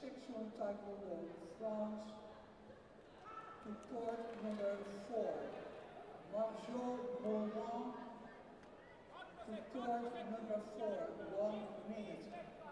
Section Taekwondo France to court number 4. Marjo Moulin to court number 4, 1 minute.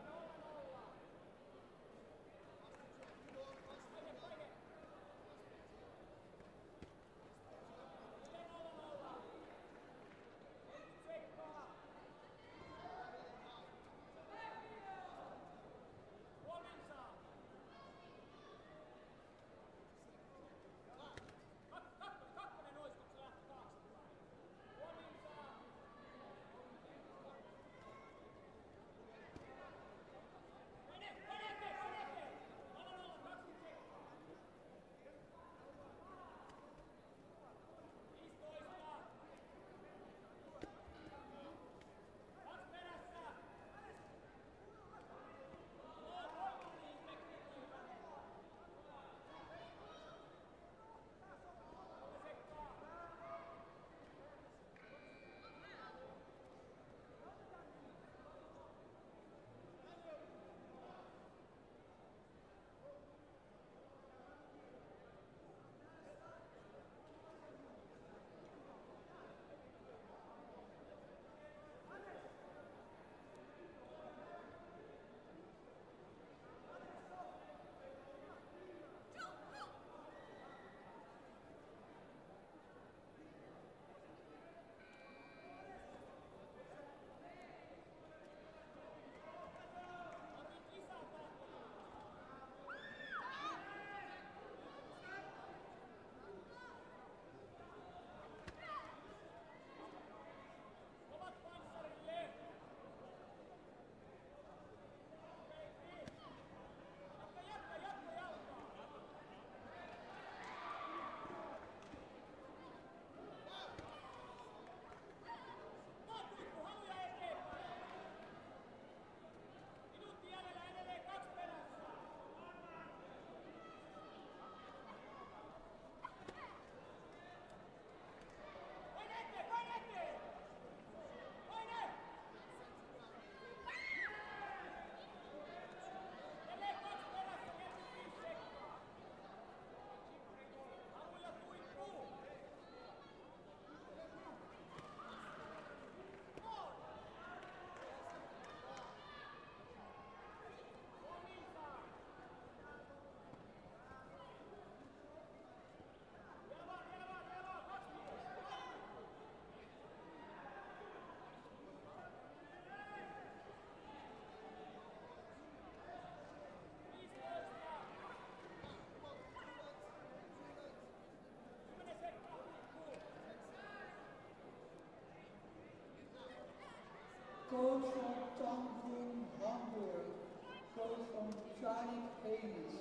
Coach from Tangun, Hamburg. Coach from Charlie Hayes.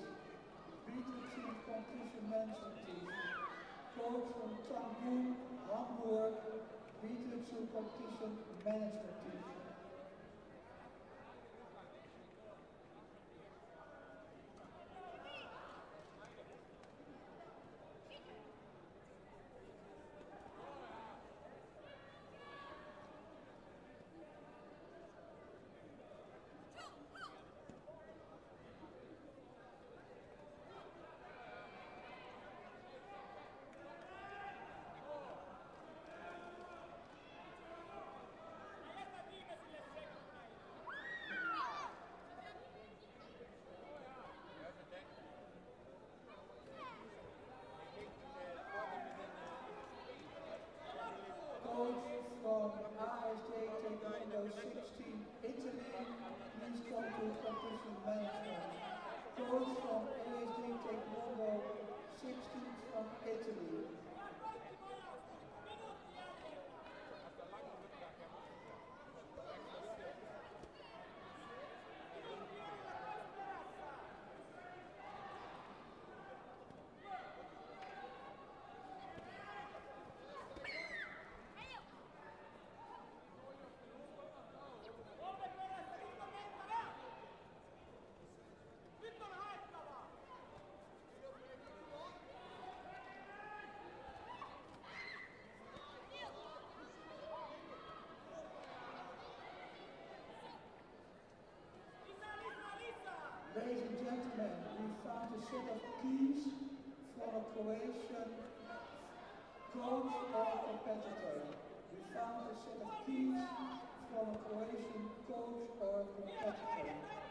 B2 competition management team. Coach from Tangun, Hamburg. B2 competition management team. Coach from ASJ Taekwondo 16 Italy, please come to competition management. Coach from ASJ Taekwondo 16 from Italy. a set of keys from a Croatian coach or competitor. We found a set of keys from a Croatian coach or competitor.